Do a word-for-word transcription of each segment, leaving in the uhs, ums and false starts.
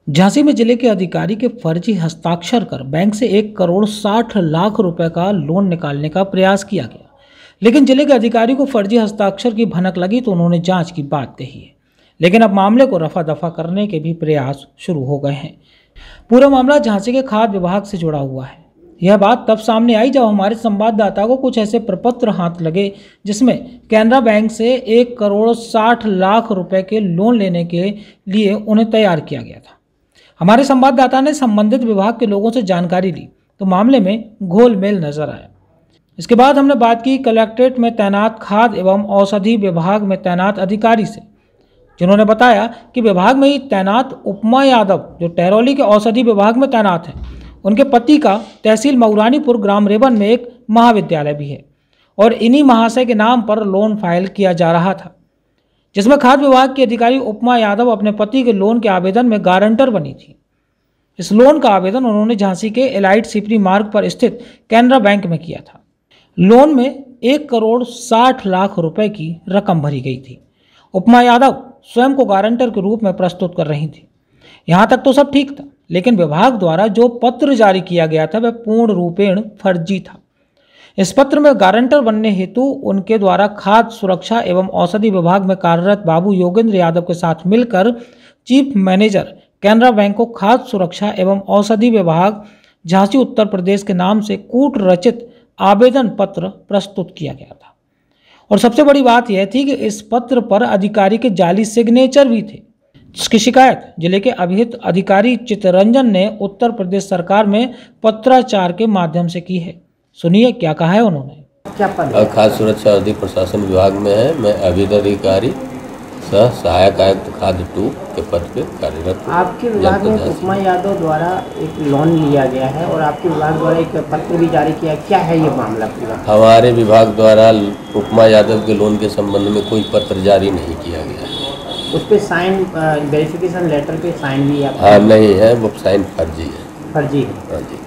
झांसी में जिले के अधिकारी के फर्जी हस्ताक्षर कर बैंक से एक करोड़ साठ लाख रुपए का लोन निकालने का प्रयास किया गया, लेकिन जिले के अधिकारी को फर्जी हस्ताक्षर की भनक लगी तो उन्होंने जांच की बात कही है। लेकिन अब मामले को रफा दफा करने के भी प्रयास शुरू हो गए हैं। पूरा मामला झांसी के खाद्य विभाग से जुड़ा हुआ है। यह बात तब सामने आई जब हमारे संवाददाता को कुछ ऐसे प्रपत्र हाथ लगे जिसमें कैनरा बैंक से एक करोड़ साठ लाख रुपए के लोन लेने के लिए उन्हें तैयार किया गया था। हमारे संवाददाता ने संबंधित विभाग के लोगों से जानकारी ली तो मामले में घोलमेल नजर आया। इसके बाद हमने बात की कलेक्ट्रेट में तैनात खाद्य एवं औषधि विभाग में तैनात अधिकारी से, जिन्होंने बताया कि विभाग में ही तैनात उपमा यादव, जो टहरौली के औषधि विभाग में तैनात हैं, उनके पति का तहसील मऊरानीपुर ग्राम रेवन में एक महाविद्यालय भी है और इन्हीं महाशय के नाम पर लोन फाइल किया जा रहा था, जिसमें खाद्य विभाग की अधिकारी उपमा यादव अपने पति के लोन के आवेदन में गारंटर बनी थी। इस लोन का आवेदन उन्होंने झांसी के एलाइट सिपरी मार्ग पर स्थित कैनरा बैंक में किया था। लोन में एक करोड़ साठ लाख रुपए की रकम भरी गई थी। उपमा यादव स्वयं को गारंटर के रूप में प्रस्तुत कर रही थी। यहाँ तक तो सब ठीक था, लेकिन विभाग द्वारा जो पत्र जारी किया गया था वह पूर्ण रूपेण फर्जी था। इस पत्र में गारंटर बनने हेतु उनके द्वारा खाद्य सुरक्षा एवं औषधि विभाग में कार्यरत बाबू योगेंद्र यादव के साथ मिलकर चीफ मैनेजर कैनरा बैंक को खाद्य सुरक्षा एवं औषधि विभाग झांसी उत्तर प्रदेश के नाम से कूट रचित आवेदन पत्र प्रस्तुत किया गया था। और सबसे बड़ी बात यह थी कि इस पत्र पर अधिकारी के जाली सिग्नेचर भी थे, जिसकी शिकायत जिले के अभिहित अधिकारी चित्तरंजन ने उत्तर प्रदेश सरकार में पत्राचार के माध्यम से की है। सुनिए क्या कहा है उन्होंने। क्या पद? खाद्य सुरक्षा अधिक प्रशासन विभाग में है। मैं अभिहित अधिकारी सह सहायक आयुक्त खाद्य टू के पद पे कार्यरत हूँ। आपके विभाग में उपमा यादव द्वारा एक लोन लिया गया है और आपके विभाग द्वारा एक पत्र भी जारी किया, क्या है ये मामला पूरा? हमारे विभाग द्वारा उपमा यादव के लोन के संबंध में कोई पत्र जारी नहीं किया गया है। उस पर साइन, वेरिफिकेशन लेटर पे साइन भी आप? हाँ, नहीं है, वो साइन फर्जी है। फर्जी है? हाँ जी।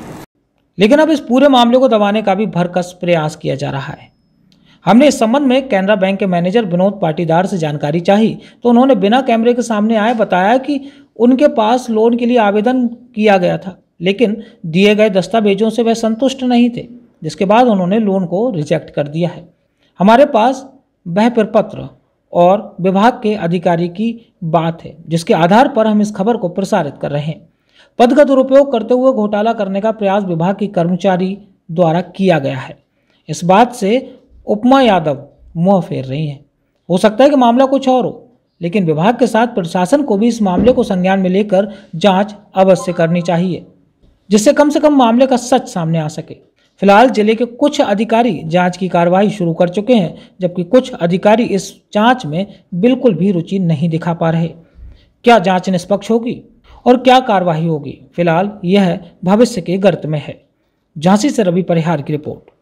लेकिन अब इस पूरे मामले को दबाने का भी भरकस प्रयास किया जा रहा है। हमने इस संबंध में कैनरा बैंक के मैनेजर विनोद पाटीदार से जानकारी चाही तो उन्होंने बिना कैमरे के सामने आए बताया कि उनके पास लोन के लिए आवेदन किया गया था, लेकिन दिए गए दस्तावेजों से वह संतुष्ट नहीं थे, जिसके बाद उन्होंने लोन को रिजेक्ट कर दिया है। हमारे पास वह प्रपत्र और विभाग के अधिकारी की बात है, जिसके आधार पर हम इस खबर को प्रसारित कर रहे हैं। पद का दुरुपयोग करते हुए घोटाला करने का प्रयास विभाग की कर्मचारी द्वारा किया गया है। इस बात से उपमा यादव मुंह फेर रही हैं। हो सकता है कि मामला कुछ और हो, लेकिन विभाग के साथ प्रशासन को भी इस मामले को संज्ञान में लेकर जांच अवश्य करनी चाहिए, जिससे कम से कम मामले का सच सामने आ सके। फिलहाल जिले के कुछ अधिकारी जांच की कार्रवाई शुरू कर चुके हैं, जबकि कुछ अधिकारी इस जांच में बिल्कुल भी रुचि नहीं दिखा पा रहे। क्या जांच निष्पक्ष होगी और क्या कार्रवाई होगी, फिलहाल यह भविष्य के गर्त में है। झांसी से रवि परिहार की रिपोर्ट।